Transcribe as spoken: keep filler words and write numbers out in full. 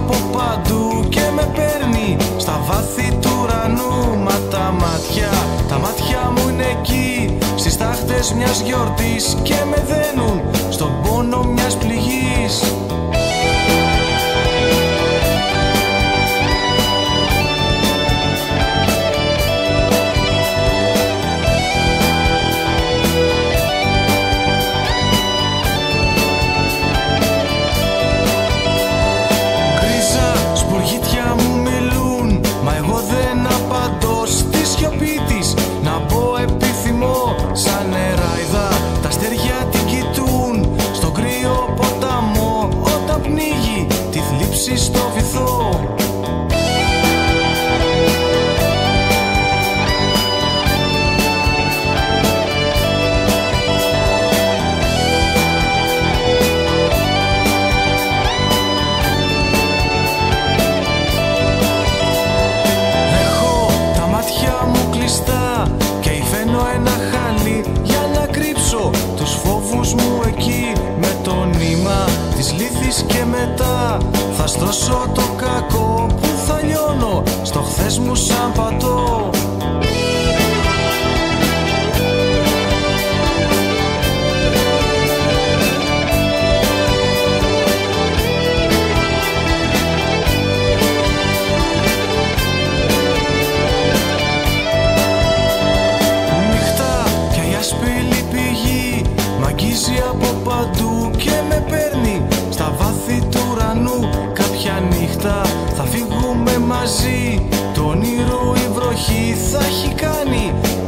από παντού και με παίρνει στα βάθη του ουρανού. Μα τα μάτια, τα μάτια μου είναι εκεί, στις τάχτες μιας γιορτής και με δένουν στον πόνο μιας πληγής. Σαν νεράιδα τα αστέρια την κοιτούν στον κρύο ποταμό, όταν πνίγει τη θλίψη στο βυθό. Έχω τα μάτια μου κλειστά και υφαίνω ένα χαλί για να κρύψω τους φόβους μου εκεί. Με το νήμα της λύθης και μετά θα στρώσω το κακό που θα λιώνω στο χθες μου σαν πατώ. Από παντού και με παίρνει στα βάθη του ουρανού. Κάποια νύχτα θα φύγουμε μαζί, το όνειρο η βροχή θα έχει κάνει